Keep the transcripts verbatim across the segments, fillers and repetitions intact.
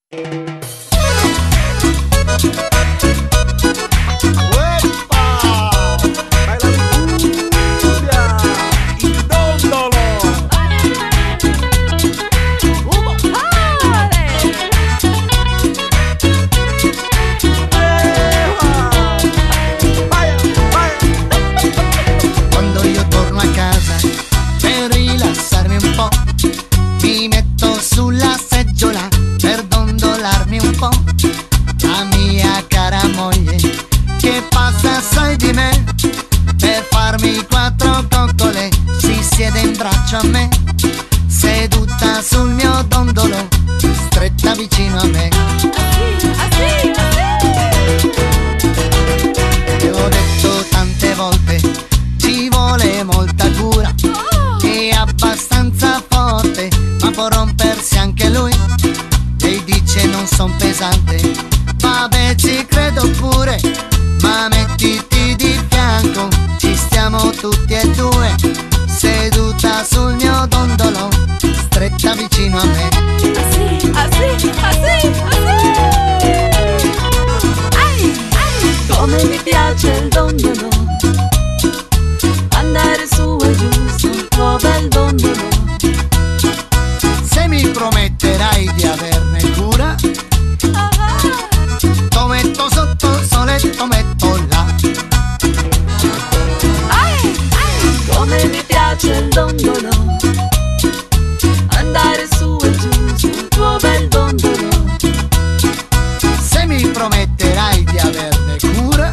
A me, seduta sul mio dondolo, stretta vicino a me. Así, así, así. Te ho detto tante volte, ci vuole molta cura, oh. È abbastanza forte, ma può rompersi anche lui. Lei dice non son pesante, vabbè ci credo pure, ma mettiti di fianco, ci stiamo tutti e due. Seduta sul mio dondolo, stretta vicino a me. Así, así, así, así. Ai, ai. Come mi piace il dondolo, andare su e giù sul tuo bel dondolo. Se mi prometterai di averne cura, ah. Lo metto sotto il sole, lo metto là. Ai, ai. Come mi piace il dondolo, andare su e giù sul tuo bel dondolo. Se mi prometterai di averne cura,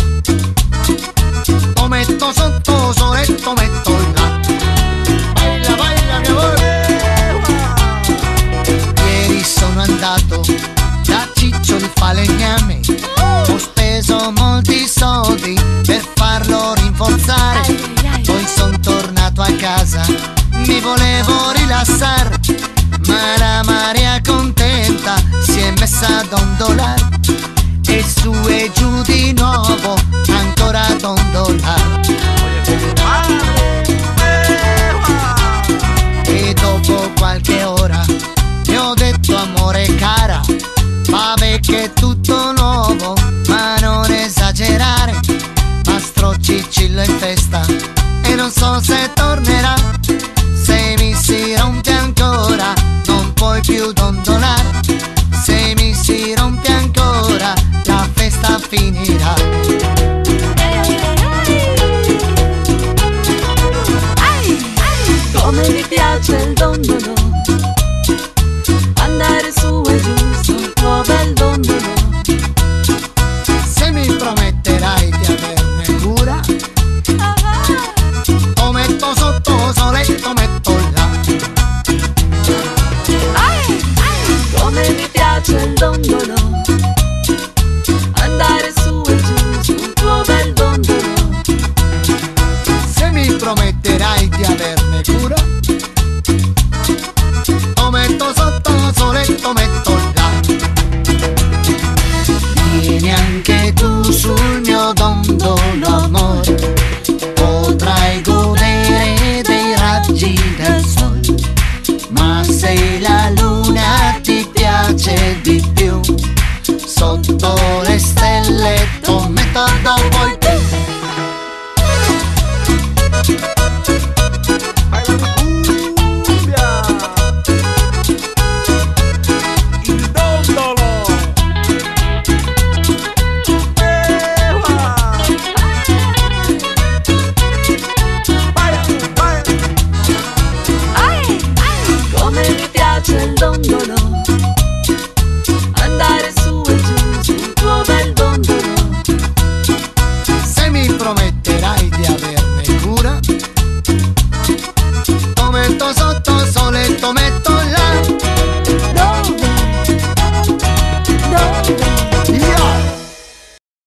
lo metto sotto il sole, lo metto là. Baila, baila mio amore. Ieri sono andato da Ciccio il falegname, ho speso molti soldi per farlo rinforzare. Poi son tornato a casa, mi volevo rilassare, ma la Maria contenta si è messa a dondolare, e su e giù di nuovo ancora a dondolare. E dopo qualche ora mi ho detto amore cara, vabbè che è tutto nuovo, ma non esagerare, Mastro Cicillo in festa e non so se